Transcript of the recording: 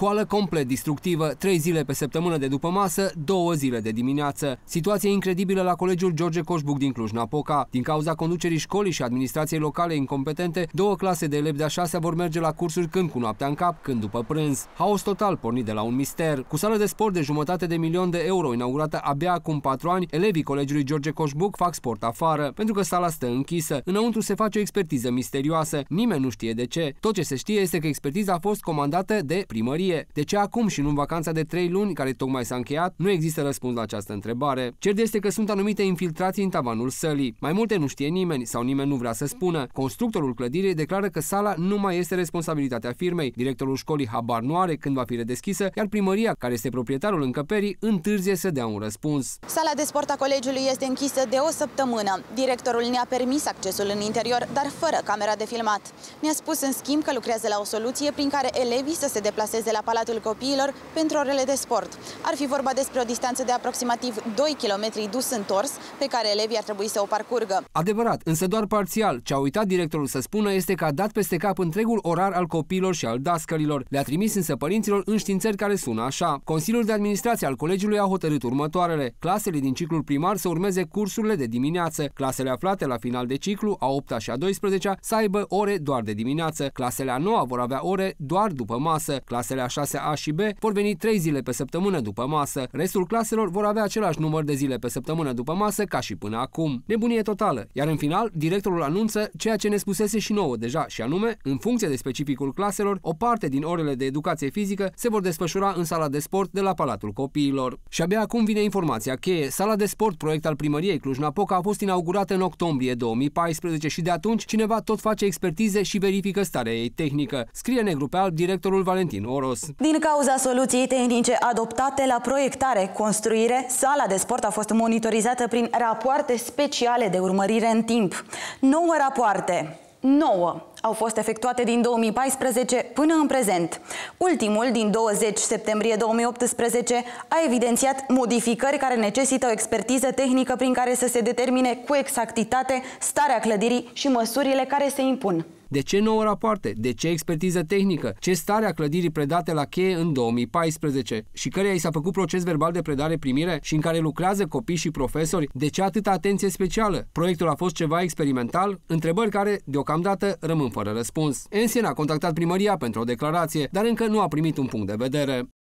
Școală complet distructivă, 3 zile pe săptămână de după masă, 2 zile de dimineață. Situație incredibilă la Colegiul George Coșbuc din Cluj-Napoca. Din cauza conducerii școlii și administrației locale incompetente, 2 clase de elevi de-a 6-a vor merge la cursuri când cu noaptea în cap, când după prânz. Haos total pornit de la un mister. Cu sală de sport de €500.000 inaugurată abia acum 4 ani, elevii Colegiului George Coșbuc fac sport afară, pentru că sala stă închisă. Înăuntru se face o expertiză misterioasă. Nimeni nu știe de ce. Tot ce se știe este că expertiza a fost comandată de primărie. De ce acum și nu în vacanța de 3 luni, care tocmai s-a încheiat, nu există răspuns la această întrebare. Cert este că sunt anumite infiltrații în tavanul sălii. Mai multe nu știe nimeni sau nimeni nu vrea să spună. Constructorul clădirii declară că sala nu mai este responsabilitatea firmei. Directorul școlii habar nu are când va fi redeschisă, iar primăria, care este proprietarul încăperii, întârzie să dea un răspuns. Sala de sport a colegiului este închisă de o săptămână. Directorul ne-a permis accesul în interior, dar fără camera de filmat. Mi-a spus în schimb că lucrează la o soluție prin care elevii să se deplaseze la Palatul Copiilor pentru orele de sport. Ar fi vorba despre o distanță de aproximativ 2 km dus-întors, pe care elevii ar trebui să o parcurgă. Adevărat, însă doar parțial. Ce a uitat directorul să spună este că a dat peste cap întregul orar al copiilor și al dascălilor. Le-a trimis însă părinților înștiințări care sună așa. Consiliul de administrație al colegiului a hotărât următoarele: clasele din ciclul primar să urmeze cursurile de dimineață, clasele aflate la final de ciclu, a 8-a și a 12-a, să aibă ore doar de dimineață, clasele a 9-a vor avea ore doar după masă, clasele a 6A și B vor veni 3 zile pe săptămână după masă. Restul claselor vor avea același număr de zile pe săptămână după masă ca și până acum. Nebunie totală. Iar în final, directorul anunță ceea ce ne spusese și nouă deja, și anume, în funcție de specificul claselor, o parte din orele de educație fizică se vor desfășura în sala de sport de la Palatul Copiilor. Și abia acum vine informația cheie. Sala de sport, proiect al primăriei Cluj-Napoca, a fost inaugurată în octombrie 2014 și de atunci cineva tot face expertize și verifică starea ei tehnică. Scrie negru pe alb directorul Valentin Oros. Din cauza soluției tehnice adoptate la proiectare, construire, sala de sport a fost monitorizată prin rapoarte speciale de urmărire în timp. 9 rapoarte. 9 au fost efectuate din 2014 până în prezent. Ultimul, din 20 septembrie 2018, a evidențiat modificări care necesită o expertiză tehnică prin care să se determine cu exactitate starea clădirii și măsurile care se impun. De ce 9 rapoarte? De ce expertiză tehnică? Ce stare a clădirii predate la cheie în 2014 și căreia i s-a făcut proces verbal de predare-primire și în care lucrează copii și profesori? De ce atâta atenție specială? Proiectul a fost ceva experimental? Întrebări care, deocamdată, rămân fără răspuns. Ensian a contactat primăria pentru o declarație, dar încă nu a primit un punct de vedere.